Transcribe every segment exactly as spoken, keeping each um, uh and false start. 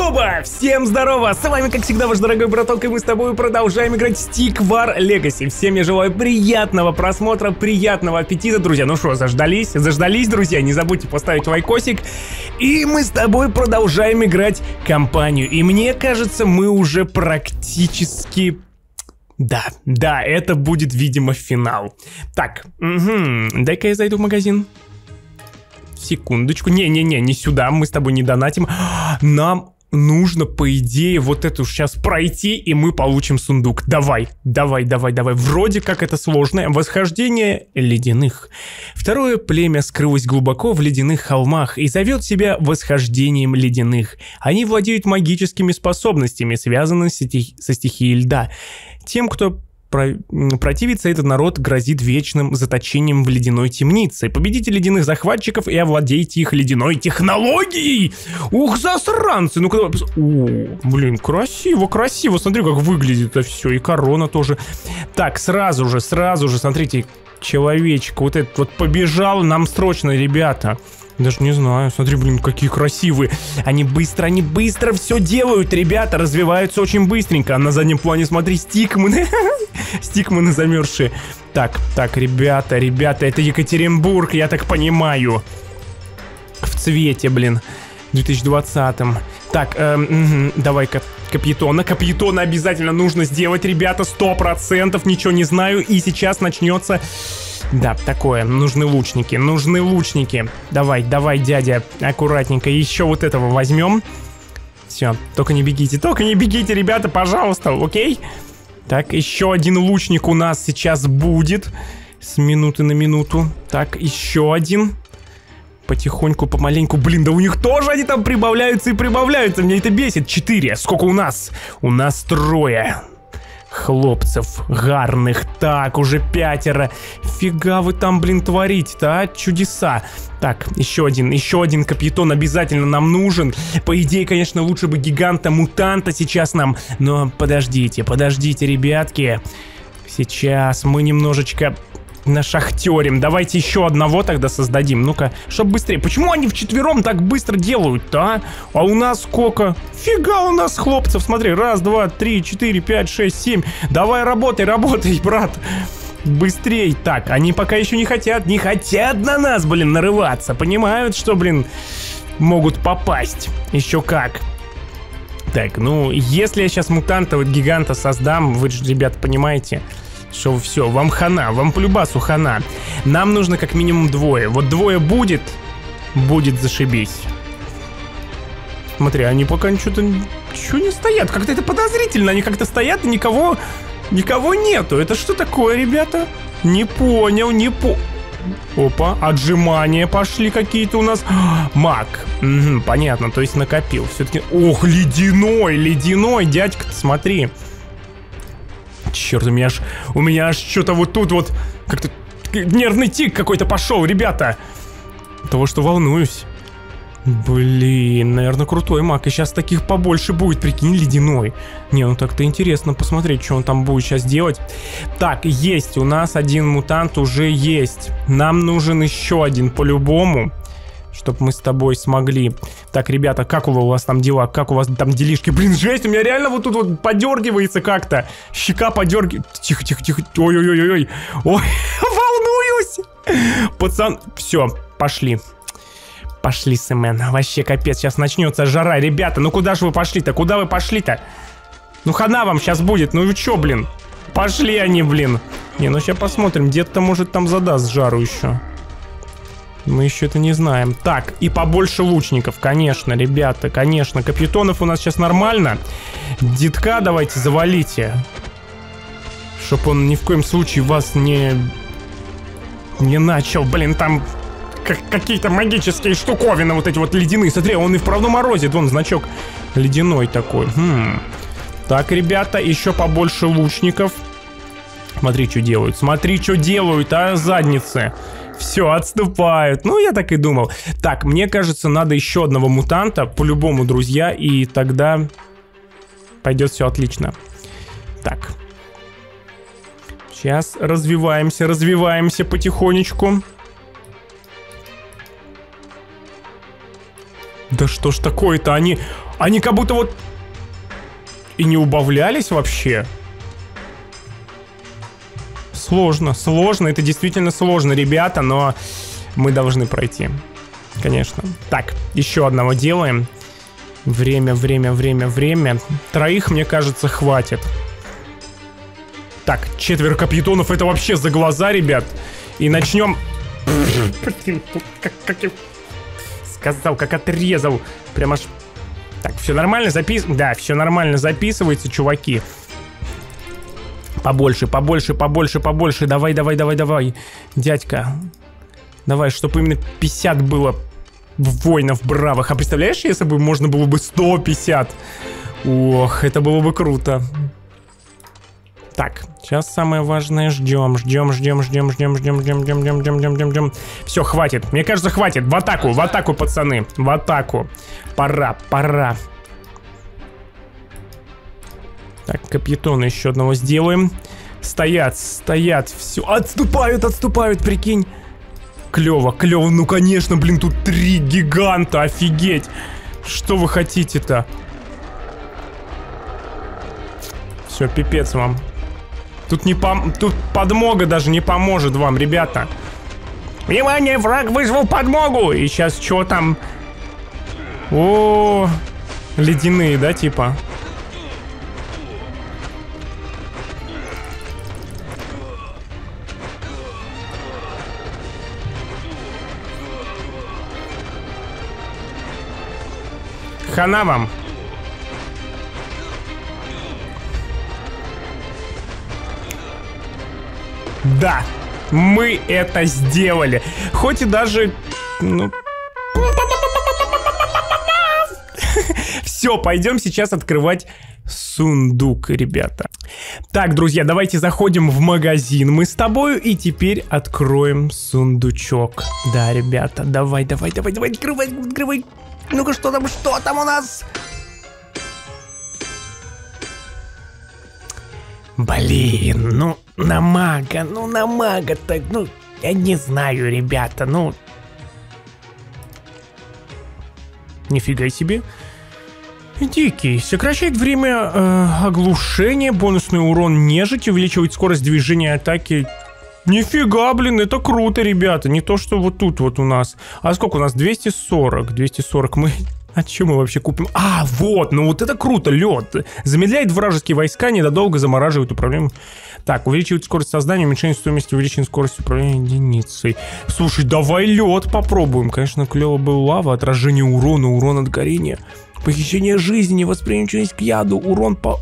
Хоба! Всем здорово! С вами, как всегда, ваш дорогой браток, и мы с тобой продолжаем играть в Stick War Legacy. Всем я желаю приятного просмотра, приятного аппетита, друзья. Ну что, заждались? Заждались, друзья? Не забудьте поставить лайкосик. И мы с тобой продолжаем играть кампанию. И мне кажется, мы уже практически... Да, да, это будет, видимо, финал. Так, угу. Дай-ка я зайду в магазин. Секундочку. Не-не-не, не сюда, мы с тобой не донатим. Нам нужно, по идее, вот эту сейчас пройти, и мы получим сундук. Давай, давай, давай, давай. Вроде как это сложное. Восхождение ледяных. Второе племя скрылось глубоко в ледяных холмах и зовет себя восхождением ледяных. Они владеют магическими способностями, связанными со стихией льда. Тем, кто... Про... противиться этот народ грозит вечным заточением в ледяной темнице. Победите ледяных захватчиков и овладейте их ледяной технологией. Ух, засранцы! Ну-ка, давай. О, блин, красиво, красиво. Смотри, как выглядит это все. И корона тоже. Так, сразу же, сразу же, смотрите, человечек вот этот вот побежал. Нам срочно, ребята. Даже не знаю, смотри, блин, какие красивые. Они быстро, они быстро все делают, ребята, развиваются очень быстренько. А на заднем плане, смотри, стикманы. Стикманы замерзшие. Так, так, ребята, ребята, это Екатеринбург, я так понимаю. В цвете, блин, в две тысячи двадцатом. Так, эм, угу, давай-ка капьетона. Капьетона обязательно нужно сделать, ребята, сто процентов, ничего не знаю. И сейчас начнется... Да, такое, нужны лучники, нужны лучники. Давай, давай, дядя, аккуратненько. Еще вот этого возьмем. Все, только не бегите, только не бегите, ребята, пожалуйста, окей? Так, еще один лучник у нас сейчас будет. С минуты на минуту. Так, еще один. Потихоньку, помаленьку. Блин, да у них тоже они там прибавляются и прибавляются. Меня это бесит. Четыре. Сколько у нас? У нас трое. Хлопцев гарных. Так, уже пятеро. Фига вы там, блин, творите-то, а? Чудеса. Так, еще один, еще один капьетон обязательно нам нужен. По идее, конечно, лучше бы гиганта-мутанта сейчас нам. Но подождите, подождите, ребятки. Сейчас мы немножечко... нашахтерим. Давайте еще одного тогда создадим. Ну-ка, чтоб быстрее. Почему они вчетвером так быстро делают-то, а? А у нас сколько? Фига у нас хлопцев. Смотри, раз, два, три, четыре, пять, шесть, семь. Давай работай, работай, брат. Быстрей. Так, они пока еще не хотят, не хотят на нас, блин, нарываться. Понимают, что, блин, могут попасть. Еще как. Так, ну, если я сейчас мутанта, вот гиганта создам, вы же, ребят, понимаете... Что все, вам хана, вам полюбасу хана. Нам нужно как минимум двое. Вот двое будет, будет зашибись. Смотри, они пока что-то ничего не стоят. Как-то это подозрительно. Они как-то стоят и никого, никого нету. Это что такое, ребята? Не понял, не по... Опа, отжимания пошли какие-то у нас. Маг. Угу, понятно, то есть накопил. Все-таки... Ох, ледяной, ледяной, дядька-то, смотри. Черт, у меня аж, у меня аж что-то вот тут вот как-то нервный тик какой-то пошел, ребята. Того, что волнуюсь. Блин, наверное, крутой маг. И сейчас таких побольше будет, прикинь, ледяной. Не, ну так-то интересно посмотреть, что он там будет сейчас делать. Так, есть, у нас один мутант уже есть. Нам нужен еще один по-любому. Чтобы мы с тобой смогли. Так, ребята, как у вас там дела? Как у вас там делишки? Блин, жесть, у меня реально вот тут вот подергивается как-то. Щека подергивается. Тихо, тихо, тихо. Ой-ой-ой-ой. Ой, волнуюсь. Пацан, все, пошли. Пошли, Сэмен. Вообще капец, сейчас начнется жара. Ребята, ну куда же вы пошли-то? Куда вы пошли-то? Ну хана вам сейчас будет. Ну вы че, блин? Пошли они, блин. Не, ну сейчас посмотрим. Дед-то может там задаст жару еще. Мы еще это не знаем. Так, и побольше лучников, конечно, ребята, конечно. Капьетонов у нас сейчас нормально. Дедка давайте завалите. Чтоб он ни в коем случае вас не... Не начал, блин, там... Какие-то магические штуковины, вот эти вот ледяные. Смотри, он и вправду морозит, вон значок ледяной такой. Хм. Так, ребята, еще побольше лучников. Смотри, что делают, смотри, что делают, а, задницы. Все, отступают. Ну, я так и думал. Так, мне кажется, надо еще одного мутанта. По-любому, друзья. И тогда пойдет все отлично. Так. Сейчас развиваемся, развиваемся потихонечку. Да что ж такое-то? Они... Они как будто вот и не убавлялись вообще. Сложно, сложно, это действительно сложно, ребята, но мы должны пройти. Конечно. Так, еще одного делаем. Время, время, время, время. Троих, мне кажется, хватит. Так, четверо капитонов, это вообще за глаза, ребят. И начнем... Как, как я сказал, как отрезал. Прям аж... Так, все нормально запис... Да, все нормально записывается, чуваки. Побольше, побольше, побольше, побольше. Давай, давай, давай, давай. Дядька. Давай, чтобы именно пятьдесят было воинов бравых. А представляешь, если бы можно было бы сто пятьдесят? Ох, это было бы круто. Так, сейчас самое важное. Ждем, ждем, ждем, ждем, ждем, ждем, ждем, ждем, ждем, ждем, ждем, ждем, ждем. Все, хватит. Мне кажется, хватит. В атаку, в атаку, пацаны. В атаку. Пора, пора. Так, капитона еще одного сделаем. Стоят, стоят, все. Отступают, отступают, прикинь. Клево, клево. Ну, конечно, блин, тут три гиганта. Офигеть. Что вы хотите-то? Все, пипец вам. Тут не пом... Тут подмога даже не поможет вам, ребята. Внимание, враг вызвал подмогу. И сейчас что там? О, ледяные, да, типа? Хана вам. Да, мы это сделали. Хоть и даже... Ну... Все, пойдем сейчас открывать сундук, ребята. Так, друзья, давайте заходим в магазин мы с тобой и теперь откроем сундучок. Да, ребята, давай, давай, давай, давай, открывай, открывай. Ну-ка, что там, что там у нас? Блин, ну, на мага, ну, на мага-то, ну, я не знаю, ребята, ну... Нифига себе. Дикий. Сокращает время э, оглушения, бонусный урон нежити, увеличивает скорость движения атаки. Нифига, блин, это круто, ребята. Не то, что вот тут вот у нас. А сколько у нас? двести сорок. двести сорок мы... А что мы вообще купим? А, вот, ну вот это круто, лед. Замедляет вражеские войска, недолго замораживает управление. Так, увеличивает скорость создания, уменьшение стоимости, увеличение скорости управления единицей. Слушай, давай лед попробуем. Конечно, клево был лава, отражение урона, урон от горения. Похищение жизни, восприимчивость к яду, урон по...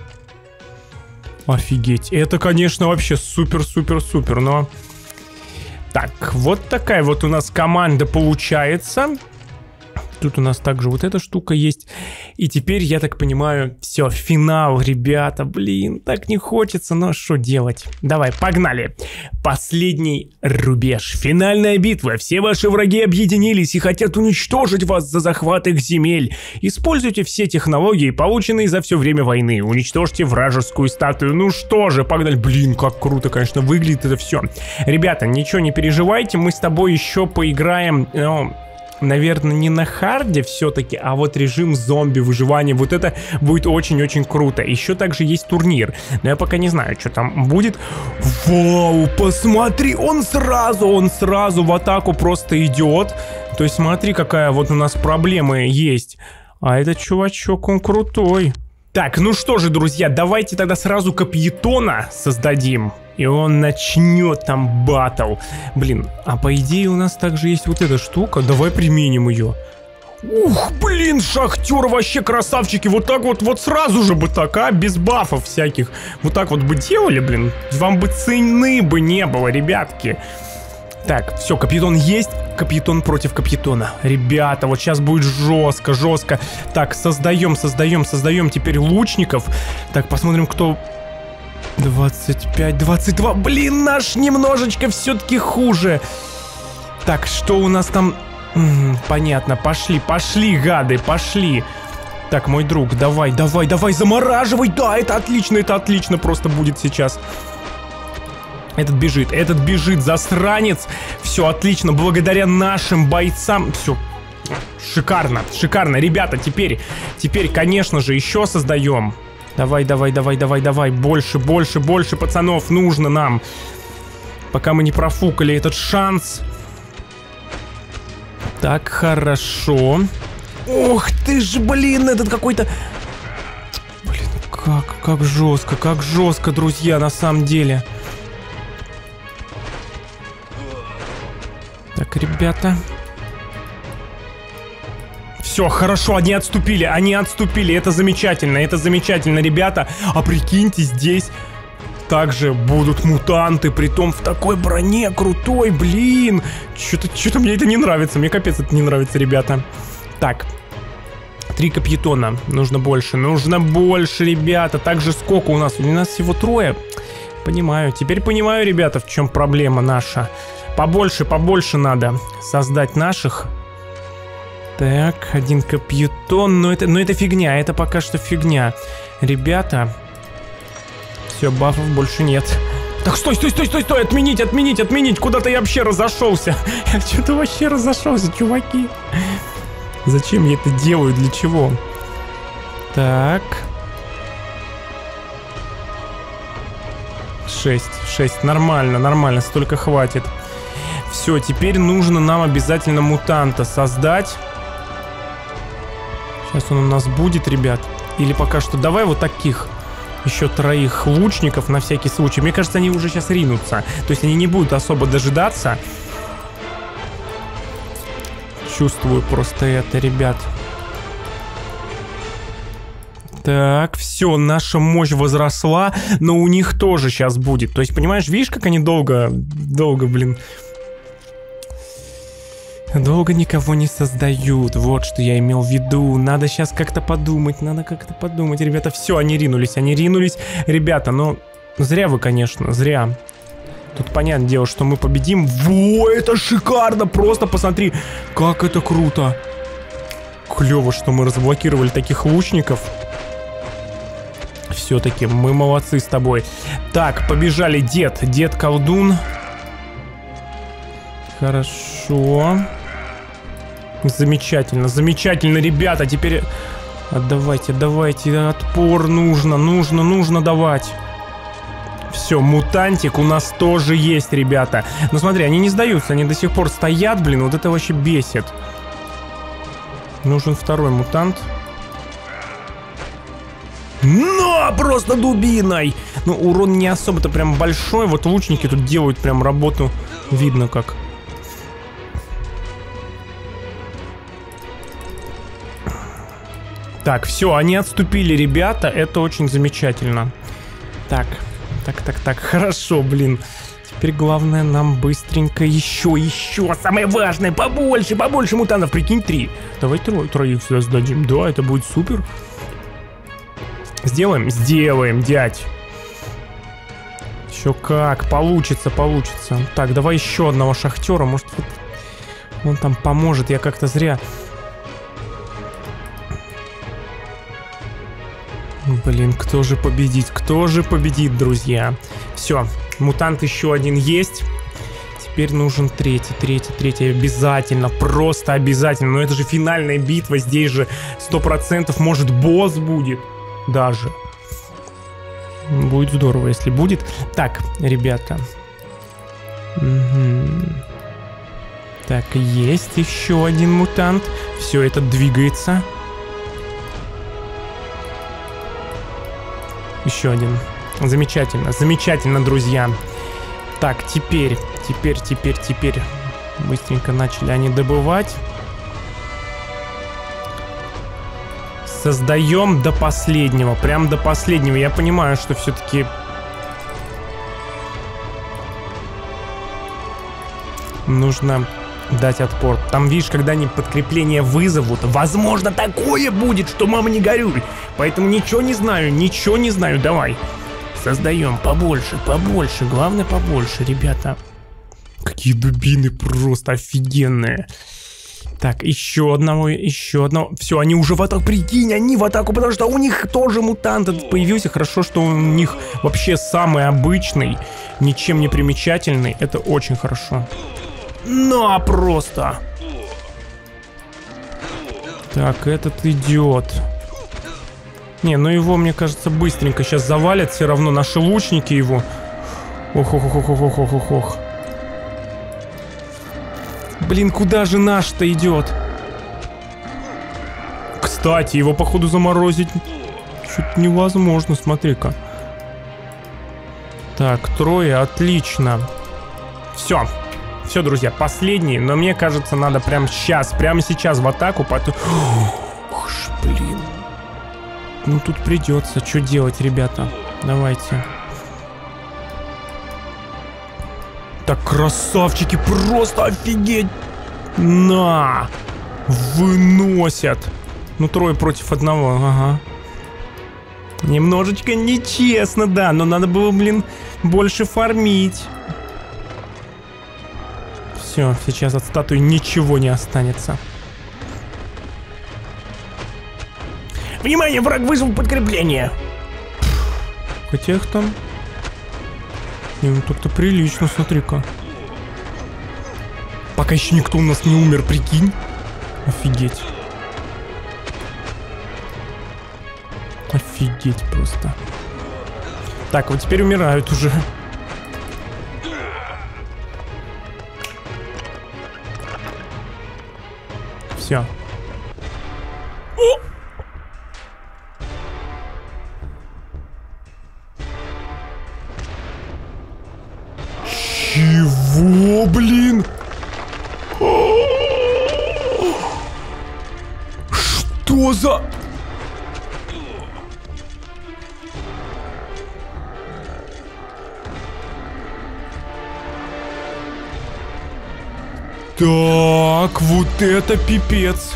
Офигеть, это, конечно, вообще супер-супер-супер, но... Так, вот такая вот у нас команда получается. Тут у нас также вот эта штука есть. И теперь, я так понимаю, все, финал, ребята. Блин, так не хочется, но что делать? Давай, погнали. Последний рубеж. Финальная битва. Все ваши враги объединились и хотят уничтожить вас за захват их земель. Используйте все технологии, полученные за все время войны. Уничтожьте вражескую статую. Ну что же, погнали. Блин, как круто, конечно, выглядит это все. Ребята, ничего не переживайте, мы с тобой еще поиграем... Ну, наверное, не на харде все-таки, а вот режим зомби выживания. Вот это будет очень-очень круто. Еще также есть турнир, но я пока не знаю, что там будет. Вау, посмотри, он сразу, он сразу в атаку просто идет. То есть смотри, какая вот у нас проблема есть. А этот чувачок, он крутой. Так, ну что же, друзья, давайте тогда сразу капитона создадим. И он начнет там батл. Блин, а по идее у нас также есть вот эта штука. Давай применим ее. Ух, блин, шахтер, вообще красавчики. Вот так вот, вот сразу же бы так, а? Без бафов всяких. Вот так вот бы делали, блин. Вам бы цены бы не было, ребятки. Так, все, капитон есть. Капитон против капитона. Ребята, вот сейчас будет жестко, жестко. Так, создаем, создаем, создаем теперь лучников. Так, посмотрим, кто... двадцать пять, двадцать два. Блин, наш немножечко все-таки хуже. Так, что у нас там? М-м, понятно, пошли, пошли, гады, пошли. Так, мой друг, давай, давай, давай, замораживай. Да, это отлично, это отлично просто будет сейчас. Этот бежит, этот бежит, засранец. Все отлично, благодаря нашим бойцам. Все, Шикарно, шикарно. Ребята, теперь, теперь, конечно же, еще создаем. Давай, давай, давай, давай, давай. Больше, больше, больше пацанов нужно нам. Пока мы не профукали этот шанс. Так, хорошо. Ох ты ж, блин, этот какой-то... Блин, как, как жестко, как жестко, друзья, на самом деле. Так, ребята... Все, хорошо, они отступили, они отступили, это замечательно, это замечательно, ребята. А прикиньте, здесь также будут мутанты, притом в такой броне крутой, блин. Что-то что-то мне это не нравится, мне капец это не нравится, ребята. Так, три капьетона, нужно больше, нужно больше, ребята. Также сколько у нас? У нас всего трое. Понимаю, теперь понимаю, ребята, в чем проблема наша. Побольше, побольше надо создать наших. Так, один капьетон, но это, но это фигня, это пока что фигня. Ребята, все, бафов больше нет. Так, стой, стой, стой, стой, стой, отменить, отменить, отменить, куда-то я вообще разошелся. Я что-то вообще разошелся, чуваки. Зачем я это делаю, для чего? Так. Шесть, шесть, нормально, нормально, столько хватит. Все, теперь нужно нам обязательно мутанта создать. Сейчас он у нас будет, ребят. Или пока что давай вот таких еще троих лучников на всякий случай. Мне кажется, они уже сейчас ринутся. То есть они не будут особо дожидаться. Чувствую просто это, ребят. Так, все, наша мощь возросла, но у них тоже сейчас будет. То есть, понимаешь, видишь, как они долго, долго, блин... Долго никого не создают, вот что я имел в виду. Надо сейчас как-то подумать, надо как-то подумать. Ребята, все, они ринулись, они ринулись. Ребята, ну, зря вы, конечно, зря. Тут понятное дело, что мы победим. Во, это шикарно, просто посмотри, как это круто. Клево, что мы разблокировали таких лучников. Все-таки мы молодцы с тобой. Так, побежали, дед, дед-колдун. Хорошо. Замечательно, замечательно, ребята. Теперь отдавайте, давайте, отпор нужно, нужно, нужно давать. Все, мутантик у нас тоже есть, ребята. Но смотри, они не сдаются, они до сих пор стоят, блин, вот это вообще бесит. Нужен второй мутант. Но просто дубиной. Ну, урон не особо-то прям большой. Вот лучники тут делают прям работу. Видно как. Так, все, они отступили, ребята. Это очень замечательно. Так, так, так, так, хорошо, блин. Теперь главное нам быстренько еще, еще. Самое важное, побольше, побольше мутантов. Прикинь, три. Давай трое, троих сюда сдадим. Да, это будет супер. Сделаем? Сделаем, дядь. Еще как, получится, получится. Так, давай еще одного шахтера. Может, вот он там поможет. Я как-то зря... Блин, кто же победит? Кто же победит, друзья? Все, мутант еще один есть. Теперь нужен третий, третий, третий. Обязательно, просто обязательно. Но это же финальная битва. Здесь же сто процентов может босс будет. Даже. Будет здорово, если будет. Так, ребята. Угу. Так, есть еще один мутант. Все, это двигается. Еще один. Замечательно, замечательно, друзья. Так, теперь, теперь, теперь, теперь. Быстренько начали они добывать. Создаем до последнего, прям до последнего. Я понимаю, что все-таки... Нужно дать отпор. Там, видишь, когда они подкрепление вызовут, возможно, такое будет, что мама не горюй. Поэтому ничего не знаю, ничего не знаю. Давай. Создаем побольше, побольше. Главное, побольше, ребята. Какие дубины просто офигенные. Так, еще одного, еще одного. Все, они уже в атаку, прикинь, они в атаку, потому что у них тоже мутант этот появился. Хорошо, что у них вообще самый обычный, ничем не примечательный. Это очень хорошо. Но просто. Так, этот идет. Не, ну его, мне кажется, быстренько сейчас завалят все равно наши лучники его. Ох-ох-ох-ох-ох-ох-ох-ох. Блин, куда же наш-то идет? Кстати, его, походу, заморозить что-то невозможно, смотри-ка. Так, трое, отлично. Все. Все, друзья, последний. Но мне кажется, надо прямо сейчас, прямо сейчас в атаку. Потом... Ох ж, блин. Ну, тут придется. Что делать, ребята? Давайте. Так, красавчики, просто офигеть. На! Выносят. Ну, трое против одного, ага. Немножечко нечестно, да, но надо было, блин, больше фармить. Все, сейчас от статуи ничего не останется. Внимание, враг вызвал подкрепление. Хотя их там... Не, ну так-то прилично, смотри-ка. Пока еще никто у нас не умер, прикинь. Офигеть. Офигеть просто. Так, вот теперь умирают уже. Все. Чего, блин? Что за... Так, вот это пипец.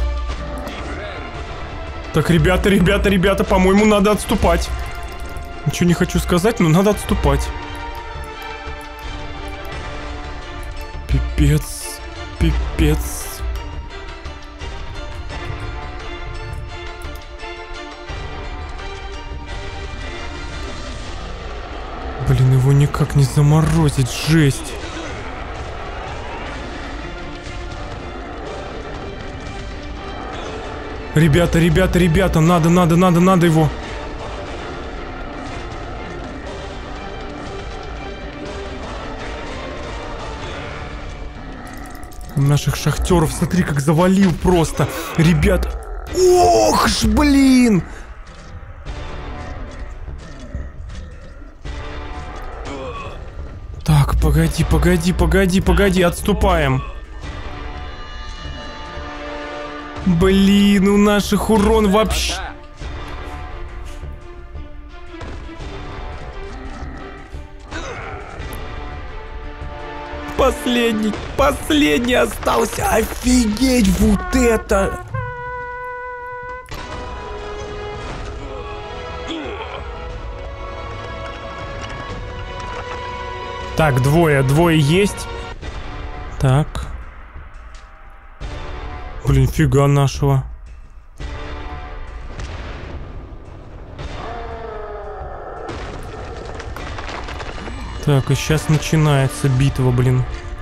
Так, ребята, ребята, ребята, по-моему, надо отступать. Ничего не хочу сказать, но надо отступать. Пипец, пипец. Блин, его никак не заморозить, жесть. Ребята, ребята, ребята, надо, надо, надо, надо его. Наших шахтеров, смотри, как завалил просто. Ребята. Ох ж, блин. Так, погоди, погоди, погоди, погоди, отступаем. Блин, у наших урон вообще... Последний, последний остался. Офигеть, вот это! Так, двое, двое есть. Так. Блин, фига нашего. Так, и сейчас начинается битва, блин.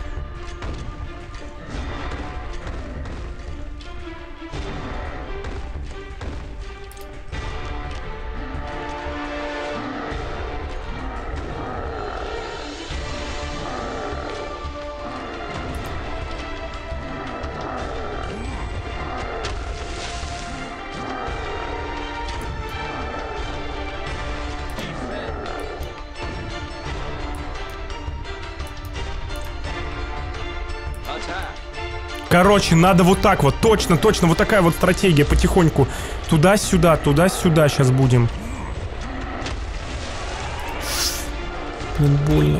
Короче, надо вот так вот, точно, точно, вот такая вот стратегия, потихоньку. Туда-сюда, туда-сюда сейчас будем. Блин, больно.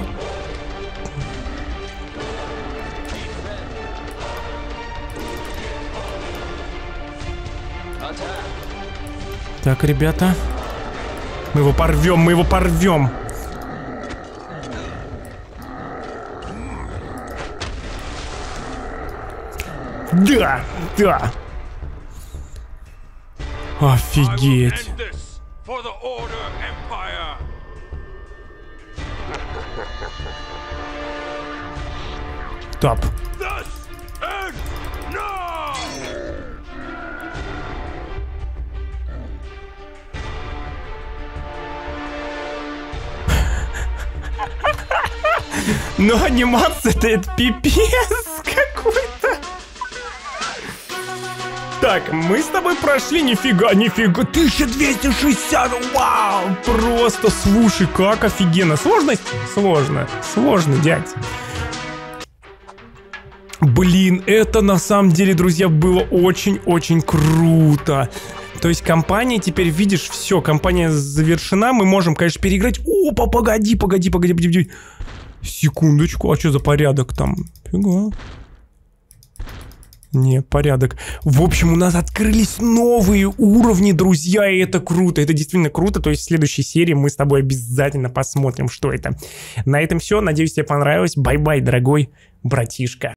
Так, ребята. Мы его порвем, мы его порвем. Да, да. Офигеть. Топ. Но анимация-то это пипец какой-то. Так, мы с тобой прошли, нифига, нифига, тысяча двести шестьдесят, вау, просто, слушай, как офигенно. Сложность? Сложно, сложно, дядь. Блин, это на самом деле, друзья, было очень-очень круто. То есть компания теперь, видишь, все, компания завершена, мы можем, конечно, переиграть. Опа, погоди, погоди, погоди, погоди. Секундочку, а что за порядок там? Фига. Не, порядок. В общем, у нас открылись новые уровни, друзья, и это круто. Это действительно круто. То есть в следующей серии мы с тобой обязательно посмотрим, что это. На этом все. Надеюсь, тебе понравилось. Бай-бай, дорогой братишка.